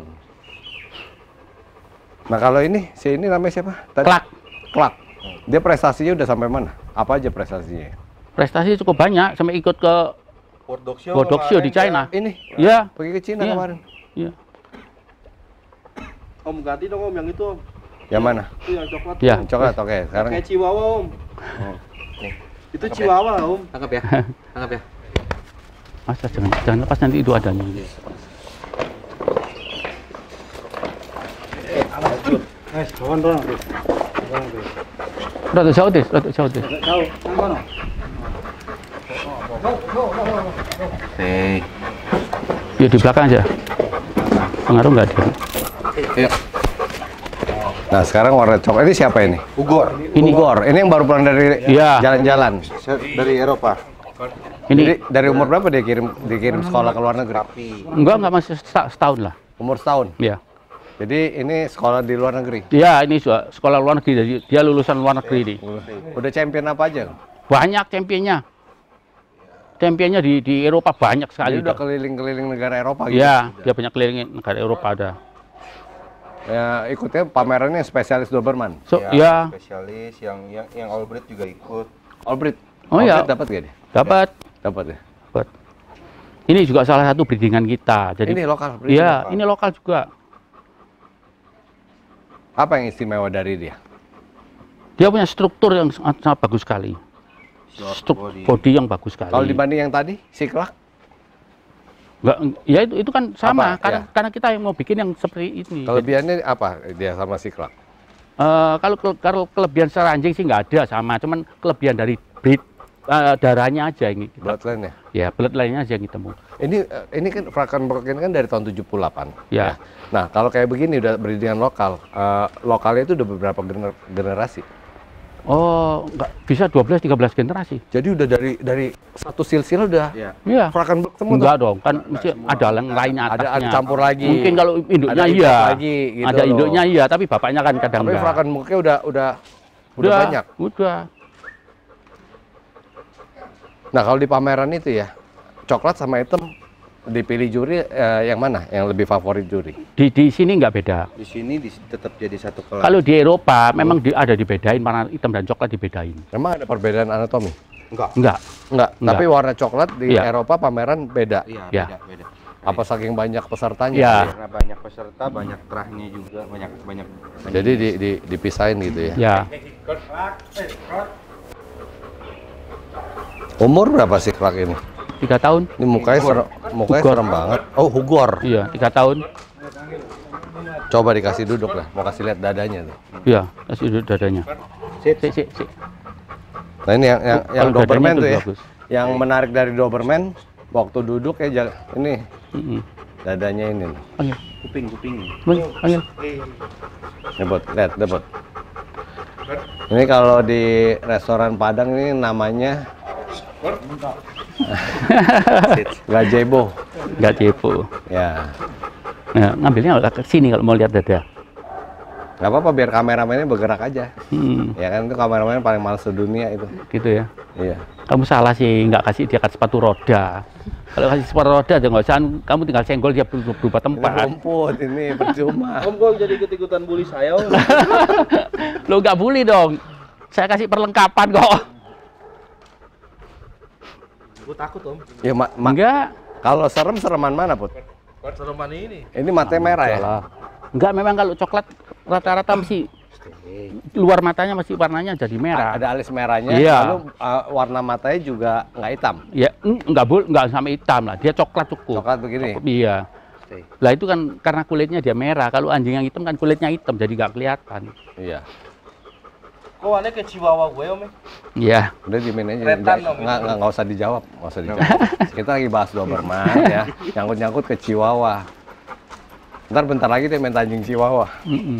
Nah kalau ini, si ini namanya siapa? Tadi? Klak. Klak. Dia prestasinya udah sampai mana? Apa aja prestasinya? Prestasi cukup banyak sampai ikut ke Bodok Show Bodok Show di China. Ini, Iya. pergi ke Cina Iya. kemarin. Iya. Om ganti dong om yang itu om. Yang mana? Itu yang coklat. Iya. Om. Coklat, oke. Sekarang Kayak Chihuahua om. Oh. Itu Chihuahua om. Tangkap ya. Tangkap ya. Masa jangan jangan lepas nanti itu adanya. Guys, kawan dong. Rada jauh deh, rada jauh deh. Tahu, mana? Nih. Ya di belakang aja. Pengaruh nggak ada. Iya. Nah sekarang warna coklat ini siapa ini? Ugor. Ini Ugor. Ini yang baru pulang dari Iya. jalan-jalan. Dari Eropa. Ini Jadi dari umur berapa dia kirim dikirim sekolah ke luar negeri? enggak enggak masih seta- setahun lah. Umur setahun. Ya. Jadi ini sekolah di luar negeri. Iya, ini juga sekolah luar negeri, jadi dia lulusan luar negeri ini. Udah champion apa aja? Banyak championnya. Championnya di di Eropa banyak sekali. Dia udah Dok. keliling-keliling negara Eropa gitu. Iya, dia banyak keliling negara Eropa ada. Ya, ikutnya pamerannya spesialis Doberman. So, ya, Spesialis yang yang yang all breed juga ikut. Allbreed. Oh, iya. Allbreed dapat gak dia? dapat. Dapat ya. Dapat. Ini juga salah satu breedingan kita. Jadi Ini lokal. breeding iya, lokal. ini lokal juga. Apa yang istimewa dari dia? Dia punya struktur yang sangat, sangat bagus sekali. Short Struk body. body yang bagus sekali. Kalau dibanding yang tadi, si Klak? Enggak, ya itu itu kan sama Apa? karena Ya. karena kita yang mau bikin yang seperti ini. Jadi, Kelebihannya apa dia sama si Klak? eh, kalau ke- kalau kelebihan secara anjing sih nggak ada sama, cuman kelebihan dari breed eh, darahnya aja ini. Kita, Bloodline ya? ya bloodline-nya aja yang ketemu. Ini eh, ini kan Frakan Broken kan dari tahun tujuh puluh delapan. Ya. Nah, kalau kayak begini udah breedingan lokal. eh, lokalnya itu udah beberapa gener- generasi. Oh, enggak bisa dua belas tiga belas generasi. Jadi udah dari dari satu silsilah udah Iya. Iya. Frakan Broken semua. Enggak tuh. dong, kan mesti ada yang lainnya Ada atasnya. ada campur lagi. Mungkin kalau induknya Ada iya. import lagi, gitu ada loh. induknya iya, tapi bapaknya kan kadang Tapi enggak. Frakan Broken udah udah udah banyak. Udah. Nah, kalau di pameran itu ya, coklat sama hitam dipilih juri eh, yang mana? Yang lebih favorit juri? Di di sini nggak beda. Di sini di, tetap jadi satu kelas. Kalau di Eropa memang di, ada dibedain warna hitam dan coklat dibedain. Memang ada perbedaan anatomi? enggak. Enggak. Enggak, Enggak. tapi warna coklat di Iya. Eropa pameran beda. Iya, Ya. beda, beda. Apa saking banyak pesertanya? Ya. Karena banyak peserta, banyak terahnya juga, banyak banyak. Jadi di, di, dipisahin gitu ya. Ya. Umur berapa sih Klak ini? Tiga tahun. Ini mukanya serem, mukanya Hugor. serem banget. Oh, Hugor. Iya, tiga tahun. Coba dikasih duduk lah. Mau kasih lihat dadanya tuh. Iya, kasih duduk dadanya. Sit, Si, si, si. Nah, ini yang yang, yang Kalau dadanya Doberman tuh tuh ya. bagus. Yang menarik dari Doberman waktu duduk ya ja- ini Mm-mm. Dadanya ini nih. Panggil. Kuping, kuping. Panggil. Panggil. Nih, Bot. Lihat, deh, Bot. Ini kalau di restoran Padang ini namanya gazebo. Gazebo. Ya. Nah, ngambilnya ke sini kalau mau lihat dada. Nggak apa-apa, biar kameramennya bergerak aja. Hmm, Ya kan, itu kameramen paling males sedunia itu. gitu ya. Iya. Kamu salah sih, nggak kasih dia kasih sepatu roda. Kalau kasih sepatu roda aja nggak usah, kamu tinggal senggol dia berubah, berubah Ini tempat. rumput, ini percuma. Om kok jadi ikut-ikutan bully saya? Om? Lo nggak bully dong. Saya kasih perlengkapan kok. Gue takut om. Ya, ma ma Enggak. kalau serem sereman mana, Put? Sereman ini. Ini matanya merah ya? Salah. Enggak, memang kalau coklat rata-rata masih luar matanya masih warnanya jadi merah. Ada alis merahnya, Iya. lalu uh, warna matanya juga nggak hitam. Ya, en- enggak bul, enggak sampai hitam lah. Dia coklat cukup. Coklat begini. Cukup, iya. Lah itu kan karena kulitnya dia merah. Kalau anjing yang hitam kan kulitnya hitam, jadi nggak kelihatan. Iya. Kok aneh ke Chihuahua gue om? Iya. Udah diemin aja. Retan Nggak, dong, nggak, nggak, nggak usah dijawab. Nggak usah dijawab. Kita lagi bahas Doberman ya. Nyangkut-nyangkut ke Chihuahua. Ntar bentar lagi dia main anjing Chihuahua. Mm-mm.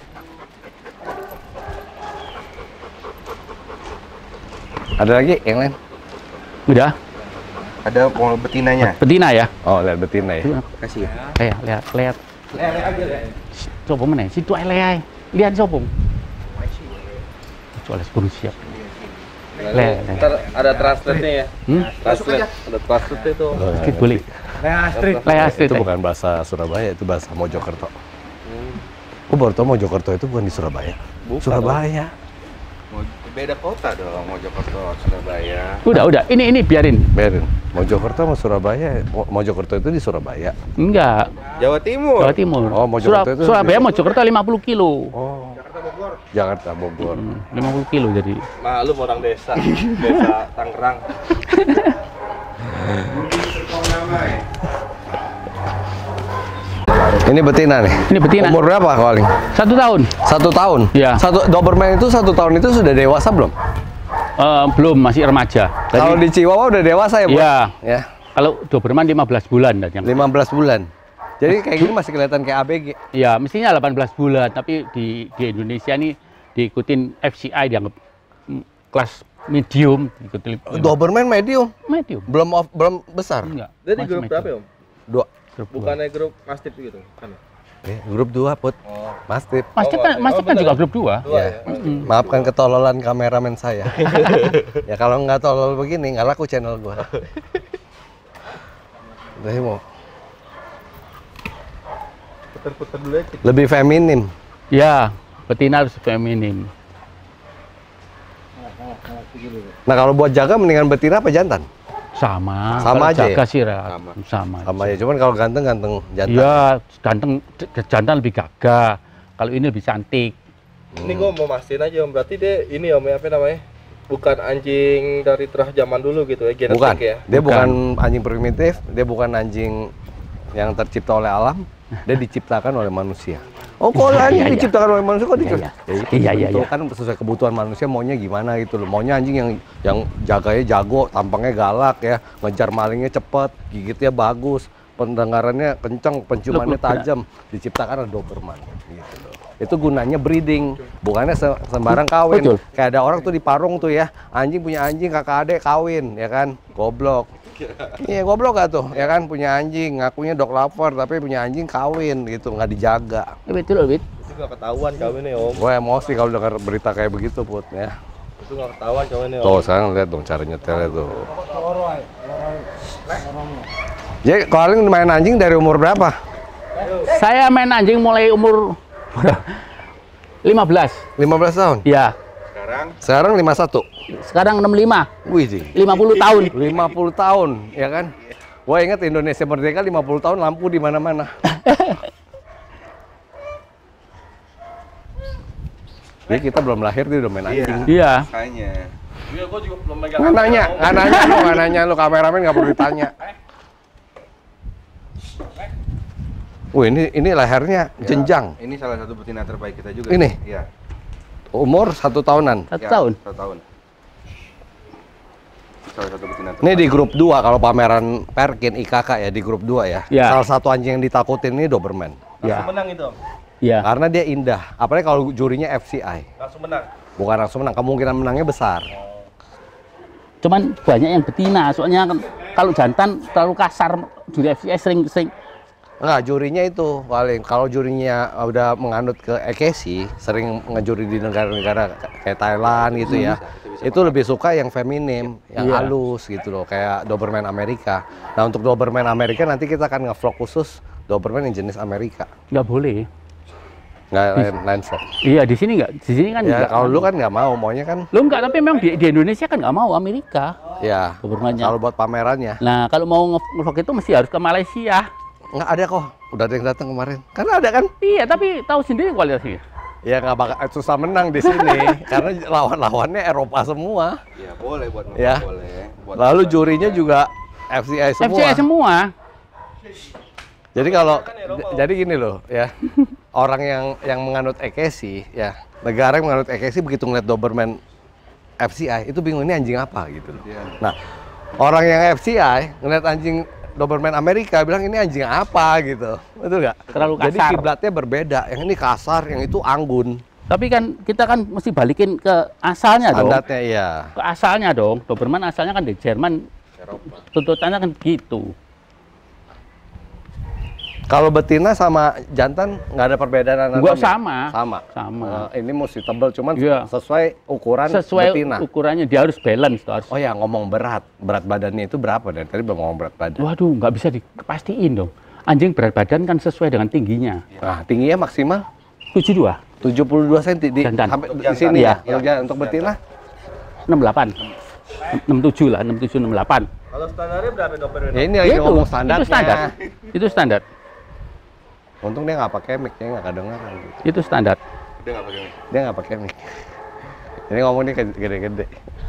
Ada lagi yang lain? Udah. Ada mau betinanya. Betina ya. Oh, lihat betina ya. Kasih ya. Lihat, lihat, lihat. Coba mana? Situ aja. Lihat sobong. Soalnya sebelum siap. Lihat. Ntar ada translate-nya ya. Hmm? Translate. Ada translate itu. Sedikit boleh. Lea Astrid. Itu bukan bahasa Surabaya, itu bahasa Mojokerto. Aku baru tahu Mojokerto itu bukan di Surabaya. Bukan, Surabaya. Beda kota dong, Mojokerto, Surabaya. Udah, udah. Ini, ini biarin. Berin. Mojokerto sama Surabaya. Mo- Mojokerto itu di Surabaya. Enggak. Jawa Timur. Jawa Timur. Oh, Mojokerto itu- Surabaya, Mojokerto lima puluh kilo. Oh. Jakarta Bogor. Hmm, lima puluh kilo jadi. Malum orang desa. Desa Tangerang. Ini betina nih. Ini betina. Umur berapa paling? Satu tahun. Satu tahun. Iya. Satu Doberman itu satu tahun itu sudah dewasa belum? Eh, belum, masih remaja. Jadi- Kalau di Chihuahua udah dewasa ya, Bu? Iya. Ya. Kalau Doberman lima belas bulan dan yang lima belas bulan. Jadi kayak gini masih kelihatan kayak A B G. ya mestinya delapan belas bulan, tapi di di Indonesia ini diikutin F C I dianggap mm, kelas medium, ikutin Doberman medium, medium. belum off- belum besar. Enggak. Dia di masih grup medium. berapa ya om? Dua. Grup dua. Bukannya grup Mastiff gitu? Kan? Eh, grup dua, Put. Oh. Mastiff. Mastiff kan, Oh, Mastiff kan bener. juga grup dua. Dua Ya. ya? Mm. Maafkan ketololan kameramen saya. Ya kalau nggak tolol begini nggak laku channel gua. Udah mau Putar-putar dulu aja. lebih feminim. Ya, betina harus feminim. Nah kalau buat jaga mendingan betina apa jantan? Sama. Sama Kalau aja jaga ya? sih, Ra. Sama. Sama. Sama ya, cuman kalau ganteng-ganteng jantan. Iya, ganteng j- jantan lebih gagah. Kalau ini lebih cantik. Ini gue mau mastiin aja om. Berarti dia ini om apa namanya? Bukan anjing dari terah zaman dulu gitu ya? Genetik Bukan. ya? Dia bukan. Bukan. anjing primitif, dia bukan anjing yang tercipta oleh alam, dia diciptakan oleh manusia. Oh, kalau anjing Iya, iya. diciptakan oleh manusia kok diciptakan? Iya, iya. itu Iya, iya, itu iya. kan sesuai kebutuhan manusia maunya gimana gitu loh. Maunya anjing yang yang jaganya jago, tampangnya galak ya, ngejar malingnya cepet, gigitnya bagus, pendengarannya kenceng, penciumannya Loh, loh, tajam, diciptakan oleh Doberman gitu loh. Itu gunanya breeding, bukannya se- sembarang kawin. Betul. Kayak ada orang tuh di Parung tuh ya, anjing punya anjing, kakak adek kawin, ya kan? Goblok. Iya goblok gak tuh, ya kan? Punya anjing, ngakunya dog lover, tapi punya anjing kawin gitu, nggak dijaga. Betul, Wit. Itu nggak ketahuan kawinnya om. Gue emosi kalau dengar berita kayak begitu, Put, ya. Itu nggak ketahuan kawinnya om. Tuh, sekarang lihat dong cara nyetelnya tuh. Jadi, Koaling main anjing dari umur berapa? Saya main anjing mulai umur lima belas. lima belas tahun? Ya, Sekarang Sekarang lima puluh satu? sekarang enam puluh lima. Wih, sih. lima puluh tahun. lima puluh tahun, ya kan? Gua ingat Indonesia merdeka lima puluh tahun lampu di mana-mana. Jadi kita belum lahir dia udah main anjing. Iya. makanya. Iya, gue juga belum megang. Nggak nanya, nggak nanya lu, nggak nanya lu, kameramen nggak perlu ditanya. Wih, ini ini lehernya jenjang. Ini salah satu betina terbaik kita juga. Ini? Iya. Umur satu tahunan. Satu Ya, tahun. Satu tahun. salah satu betina. Ini di grup dua kalau pameran Perkin I K K ya, di grup dua ya. Ya. Salah satu anjing yang ditakutin ini Doberman. Ya. Menang itu. Iya. Karena dia indah. Apalagi kalau jurinya F C I. Langsung menang. Bukan langsung menang, kemungkinan menangnya besar. Cuman banyak yang betina, soalnya kan kalau jantan terlalu kasar, juri F C I sering sering Enggak, jurinya itu paling kalau jurinya udah menganut ke ekesi, sering ngejuri di negara-negara kayak Thailand gitu ya. Itu lebih suka yang feminim, yang Iya. halus gitu loh, kayak Doberman Amerika. Nah, untuk Doberman Amerika nanti kita akan nge-vlog khusus Doberman yang jenis Amerika. nggak boleh. Nggak lain, lain vlog. Iya di sini nggak, di sini kan Ya, nggak. kalau lu kan nggak mau, maunya kan Lu nggak, tapi memang di, di Indonesia kan nggak mau Amerika. ya Dobermannya. kalau buat pamerannya. Nah kalau mau nge-vlog itu mesti harus ke Malaysia. Nggak ada kok, udah ada yang datang kemarin. Kan ada kan? Iya tapi tahu sendiri kualitasnya. Ya nggak bakal susah menang di sini karena lawan-lawannya Eropa semua. Iya, boleh buat nonton, Ya. boleh. Buat Lalu nonton. jurinya juga F C I semua. F C I semua. Jadi kalau j- jadi gini loh ya. Orang yang yang menganut ekesi ya, negara yang menganut ekesi begitu ngeliat Doberman F C I itu bingung ini anjing apa gitu loh. Iya. Nah, orang yang F C I ngeliat anjing Doberman Amerika bilang ini anjing apa gitu. Betul nggak? Terlalu Jadi kasar. kiblatnya berbeda. Yang ini kasar, yang itu anggun. Tapi kan kita kan mesti balikin ke asalnya dong. Standarnya iya. Ke asalnya dong. Doberman asalnya kan di Jerman. Tuntutannya kan gitu. Kalau betina sama jantan nggak ada perbedaan anatomi? Nggak, sama. Sama. Sama. Eh, ini mesti tebal, cuman Iya. sesuai ukuran Sesuai betina. ukurannya dia harus balance tuh harus. Oh ya, ngomong berat. Berat badannya itu berapa? Dari tadi belum ngomong berat badan. Waduh, nggak bisa dipastiin dong. Anjing berat badan kan sesuai dengan tingginya. Nah, tingginya maksimal tujuh puluh dua, tujuh puluh dua senti di Jantan. sampai Untuk di sini jantan, ya. iya. Untuk, jan- untuk betina enam puluh delapan. enam puluh tujuh lah, enam puluh tujuh, enam puluh delapan. Kalau standarnya berapa Doberman? ya ini lagi Itu, ngomong itu standarnya. standar. Itu standar. Untung dia nggak pakai mic, dia nggak kedengeran. Gitu. Itu standar. Udah nggak pakai mic. Dia nggak pakai mic. Ini ngomongnya ke- gede-gede.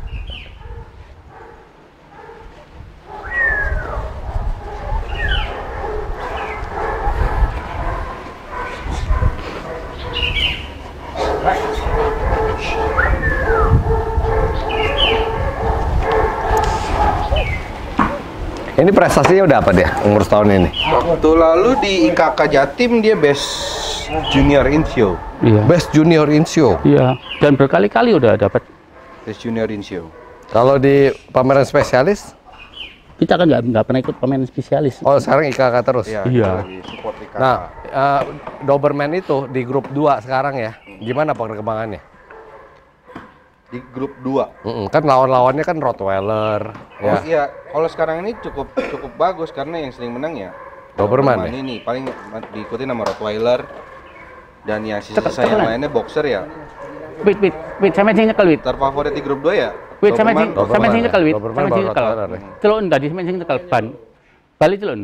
Ini prestasinya udah apa dia umur setahun ini? Waktu lalu di I K K Jatim dia best junior in show. Iya. Best Junior in Show. Iya. Dan berkali-kali udah dapat. Best junior in show. Kalau di pameran spesialis, Kita kan nggak nggak pernah ikut pameran spesialis. oh sekarang I K K terus. Iya. Iya. Lagi support I K K. Nah, eh, Doberman itu di grup dua sekarang ya. Gimana perkembangannya? Di grup dua. Mm-mm, kan lawan-lawannya kan Rottweiler. Oh Ya. iya, kalau sekarang ini cukup cukup bagus karena yang sering menang ya Doberman ya? ini paling diikuti nama Rottweiler dan yang Cepet, sisa-sisa yang cepetan. lainnya boxer ya. Wait, wait, wait, sama sing nyekel wait. Terfavorit di grup dua ya. Wait, sama sing Doberman. sama sing ya? nyekel wait. Doberman Sama sing baru nyekel. Rottweiler ya? Celon tadi sama sing nyekel ban. Balik celon.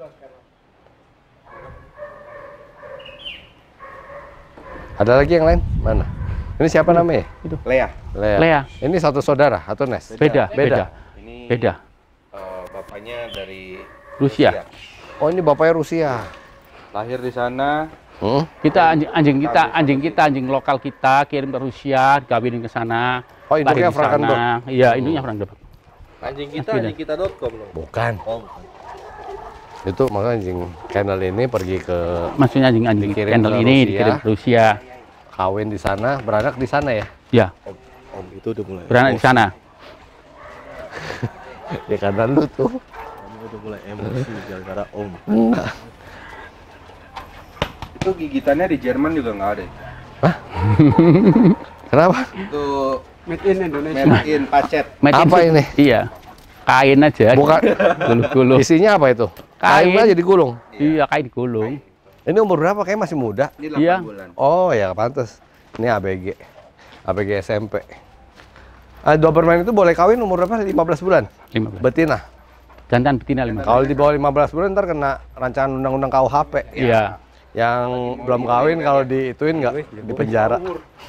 Ada lagi yang lain? Mana? Ini siapa namanya? Lea. Lea. Lea. Ini satu saudara atau Nes? Beda, Beda. beda. Ini Beda. eh, bapaknya dari Rusia. Oh, ini bapaknya Rusia. lahir di sana. Hmm? Kita anjing, anjing kita, anjing kita, anjing lokal kita kirim ke Rusia, kawinin ke sana. Oh, induknya lahir di Frankenberg. sana. Iya, induknya Frankenberg. Anjing kita, Beda. anjing kita dot com loh. Bukan. Oh, bukan. Itu makanya anjing kennel ini pergi ke Maksudnya anjing-anjing Dikirim channel ke ini Rusia. dikirim ke Rusia. kawin di sana, beranak di sana ya. Ya, Om itu udah mulai. beranak di sana. Ya karena lu tuh. Kamu udah mulai emosi gara-gara Om. Itu gigitannya di Jerman juga nggak ada. Kenapa? Itu Made in Indonesia. made in pacet. Made in Apa Food. ini? Iya, kain aja. Bukan. Gulung-gulung. Isinya apa itu? Kain. Kain aja digulung. Iya, kain digulung. Ini umur berapa? Kayak masih muda. Ini Iya. delapan bulan. Oh ya pantas. Ini A B G. A B G S M P. Ah, Doberman itu boleh kawin umur berapa? lima belas bulan. lima belas. Betina. Jantan betina lima belas. Kalau di bawah lima belas bulan ntar kena rancangan undang-undang K U H P. Iya. Yang belum kawin kalau diituin nggak di penjara.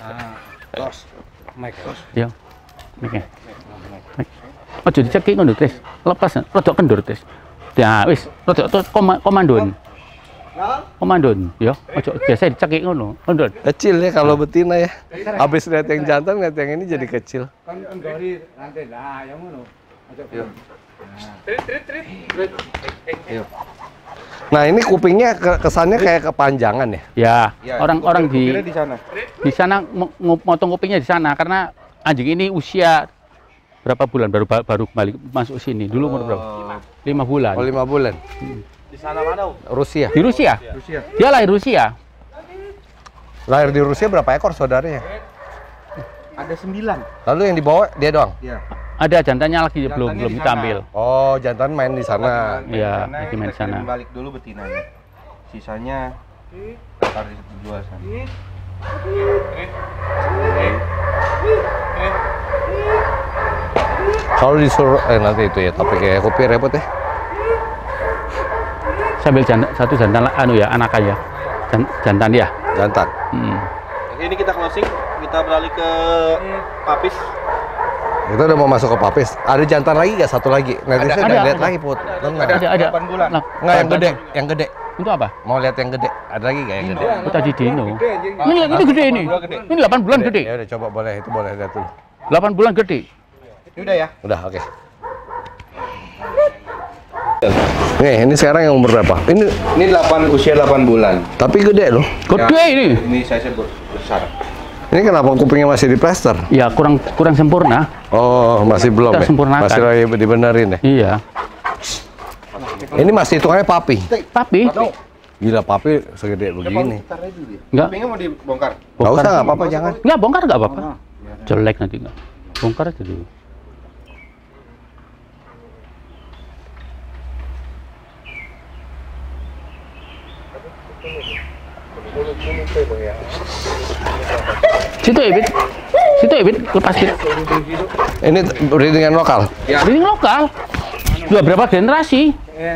Iya. Oke. Ojo dicekik ngono, Tris. Lepas, rodok kendur, Tris. Ya, wis, rodok to koma- komandon. Komandon, ya. Ojo biasa dicekik ngono. Kendor. Kecil ya kalau betina ya. Habis lihat yang jantan, lihat yang ini jadi kecil. Kan kendori nanti lah, yang ngono. Nah ini kupingnya ke- kesannya kayak kepanjangan ya? Ya, Ya, orang-orang di kupirnya di sana. di sana mo- ngo- motong kupingnya di sana karena anjing ini usia berapa bulan baru baru kembali masuk sini. Dulu umur berapa? Lima bulan. Oh lima bulan. Di sana mana? Rusia. Di Rusia. Rusia. Dia lahir Rusia. Lahir di Rusia berapa ekor saudaranya? Ada sembilan. Lalu yang dibawa dia doang? Iya. Ada jantannya lagi belum Jantannya belum di kita sana. ambil. Oh jantan main di sana. Iya, Karena lagi main kita sana. kirim balik dulu betinanya. Sisanya bakar dijual sana. Kalau disuruh eh nanti itu ya tapi kayak kopi repot ya. Sambil jantan, satu jantan anu ya anak aja. Jan, jantan ya. Jantan. Hmm. Oke, ini kita closing. Kita beralih ke Papis. Itu udah mau masuk ke papis. Ada jantan lagi nggak satu lagi? Nanti saya Ada, udah lihat ada. lagi put. Tahu nggak? Ada ada. delapan bulan. Lah, Nggak yang jantan. gede, yang gede. Itu apa? Mau lihat yang gede. Ada lagi nggak yang gede? Oh, tadi Dino. Ini ini gede ini. Ini delapan bulan gede. Ya udah coba boleh itu boleh lihat dulu. delapan bulan gede. Ini udah ya? Udah oke. Nih ini sekarang yang umur berapa? Ini Ini delapan usia delapan bulan. tapi gede loh. Gede ini. Ini saya sebut besar. Ini kenapa kupingnya masih di plester? Ya kurang kurang sempurna. Oh masih belum Kita ya? sempurnakan. Masih lagi dibenerin ya? Iya. Ini masih hitungannya papi. Tapi Gila papi segede begini. enggak Kupingnya mau dibongkar. Nggak usah nggak apa-apa jangan. enggak bongkar enggak apa-apa. Jelek nanti enggak. Bongkar aja dulu. Situ Ibit. Situ Ibit lepas Ibit. Ini breedingan lokal. Ini lokal. Sudah berapa generasi?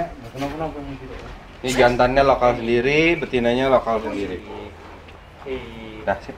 Ini jantannya lokal sendiri, betinanya lokal sendiri. Dah, sip.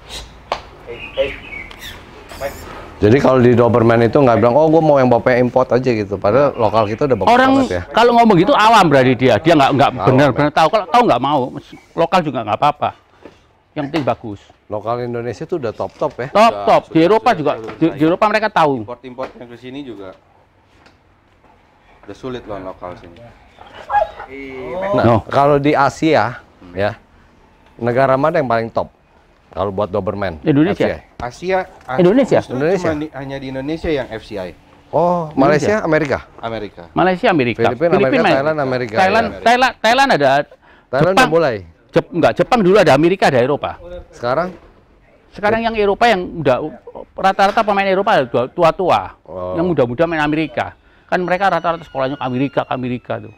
Jadi kalau di Doberman itu nggak bilang, oh gue mau yang bapaknya import aja gitu. Padahal lokal kita udah bagus Orang banget ya. kalau ngomong gitu awam berarti dia. Dia nggak nggak Awam, benar-benar tahu. Kalau tahu nggak mau. Lokal juga nggak apa-apa. Yang penting bagus. Lokal Indonesia tuh udah top-top ya. Top top. Di Eropa juga. Di, di Eropa mereka tahu. Import-import yang ke sini juga udah sulit loh lokal sini. Nah, No. kalau di Asia ya, negara mana yang paling top? Kalau buat Doberman? Indonesia. F C I. Asia, Asia Indonesia? justru Indonesia? cuma di- hanya di Indonesia yang F C I, Oh, Malaysia, Amerika. Amerika. Malaysia, Amerika. Filipina, Amerika, main. Thailand, Amerika. Thailand, Ya. Thailand, Thailand ada. Thailand Jepang. udah mulai. Jep, enggak, Jepang dulu ada, Amerika ada, Eropa. Sekarang? Sekarang yang Eropa yang udah rata-rata pemain Eropa ada tua-tua. Oh. Yang muda-muda main Amerika. Kan mereka rata-rata sekolahnya ke Amerika, ke Amerika tuh.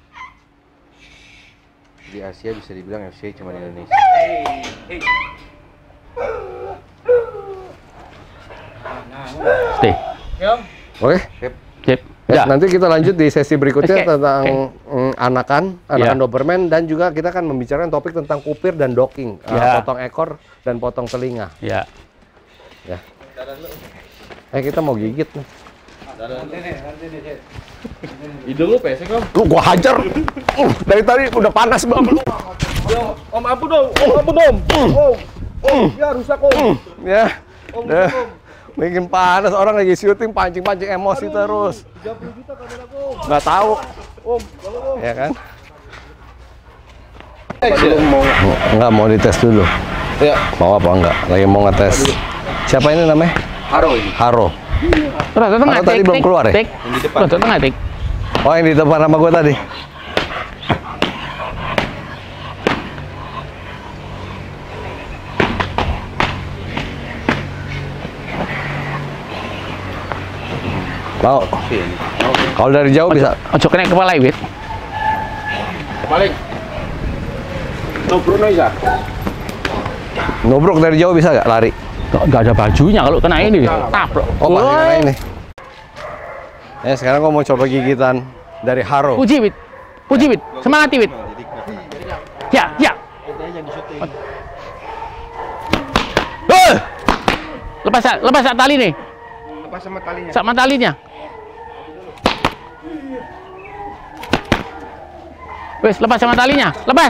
Di Asia bisa dibilang F C I cuma di Indonesia. Stay. Oke. Sip. Ya, Ya. nanti kita lanjut di sesi berikutnya Oke, tentang mm, anakan, anakan Ya. Doberman dan juga kita akan membicarakan topik tentang kupir dan docking, uh, Ya. potong ekor dan potong telinga. Ya. Ya. Eh kita mau gigit nih. Hidung lu pesek, Om. Lu gua hajar. Uh, dari tadi udah panas banget. Om ampun dong, Om ampun dong. Om, Om, ya rusak Om. Ya. Udah. Bikin panas orang lagi syuting pancing-pancing emosi terus. tiga puluh juta kamera Om. Nggak tahu. Om, tolong Om. Ya kan? Belum mau enggak mau dites dulu. Ya, Mau apa enggak? Lagi mau ngetes. Siapa ini namanya? Haro ini. Haro. Rata tengah. Kalau tadi belum keluar ya? Yang di depan. Rata tengah, Tik. Oh yang di depan sama gue tadi. Mau? Kalau dari jauh bisa. Ojo kena kepala, Ibit. Paling. No Bruno ya. Nubruk dari jauh bisa nggak lari? Nggak nggak ada bajunya kalau kena ini. Taplok. Oh pasti Woi. kena ini. Ya sekarang gue mau coba gigitan dari Haro. Puji, Wit. Puji, Wit. Semangat, Wit. Ya, ya. Eh! Lepas, lepas sak tali nih. Lepas sama talinya. Sama talinya. Wes, lepas sama talinya. Lepas.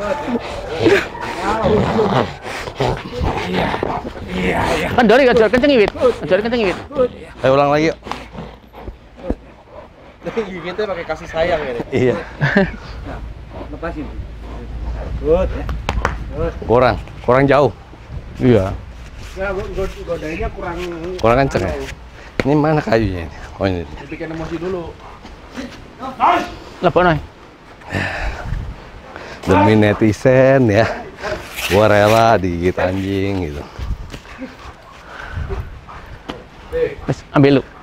Kan dori aja kenceng wit. Aja kenceng wit. Ayo ulang lagi yuk. Gigitnya pakai kasih sayang ini. Iya. Lepasin. Good ya. Kurang, kurang jauh. Iya. Ya, godainya kurang Kurang kenceng ya. Ini mana kayunya ini? Oh ini. Bikin emosi dulu. Lepas nih. Demi netizen ya. Gua rela digigit anjing gitu. Mas, ambil lu.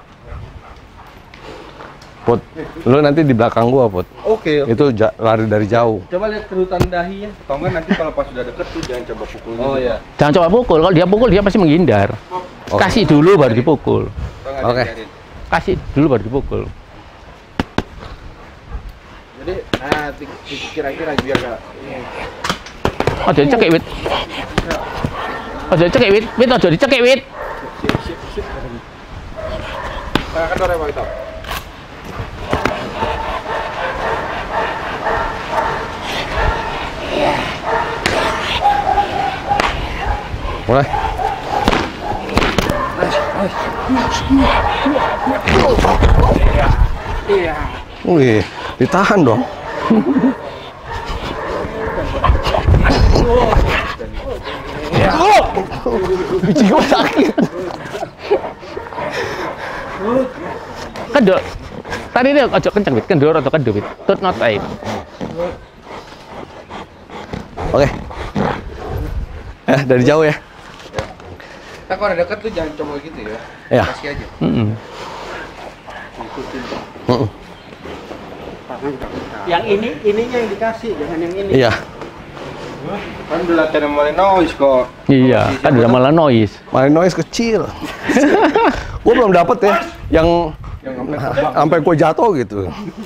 Put, lu nanti di belakang gua, Put. Oke. Itu ja- lari dari jauh. Coba lihat kerutan dahinya. Atau enggak nanti kalau pas sudah deket tuh jangan coba pukul. Oh iya. Jangan coba pukul. Kalau dia pukul dia pasti menghindar. Oke. Kasih dulu baru dipukul. Oke. Kasih dulu baru dipukul. Jadi, nah kira-kira biar gak Oh, jadi cekik wit. Oh, jadi cekik wit. Wit, oh, jadi cekik wit. kan orang Pak Ito. Mulai. Iya. Wih, ditahan dong. Biji gua sakit. Kendor. Tadi dia ojo kenceng wit, kendor atau kendor wit. Tut not aim. Oke. Eh, dari jauh ya. Kita kalau ada deket tuh jangan coba gitu ya. Ya. Kasih aja. Mm-mm. Mm-mm. yang ini ininya yang dikasih, jangan yang ini. Iya. Kan udah latihan sama noise kok. Iya, kan udah malah noise. Main noise kecil. Gua belum dapet ya yang sampai gua jatuh gitu.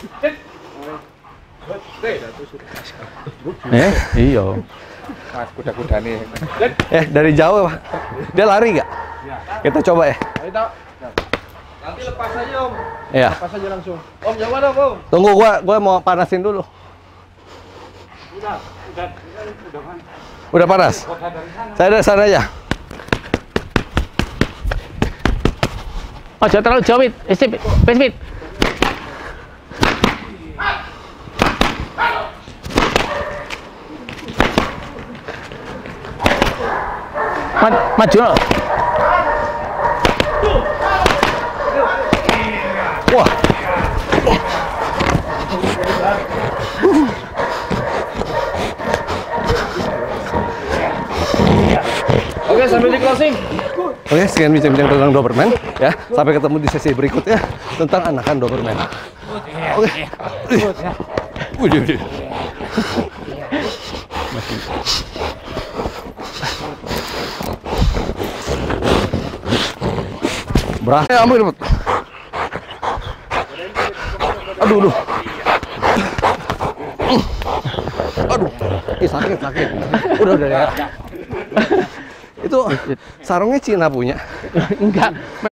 Eh, iya. Mas kuda-kuda nih. Eh, dari jauh, Pak. Dia lari nggak? Kita coba ya. Ayo Tok. Nanti lepas aja Om. Iya. Lepas aja langsung. Om coba dong Om. Tunggu, gua gua mau panasin dulu. Udah, udah, udah kan. Udah panas? Saya dari sana aja. Oh, jangan terlalu jauh wit. Eh, sip, wit, wit. Ma- maju. Wah. Oke, sambil di closing. Oke, sekian bincang-bincang tentang Doberman ya. Sampai ketemu di sesi berikutnya tentang anakan Doberman. Oke. Udah, udah. Beras. Eh, ambil, Put. Aduh, aduh. Aduh. Ih, sakit, sakit. Udah, udah ya. Itu sarungnya Cina punya. Enggak.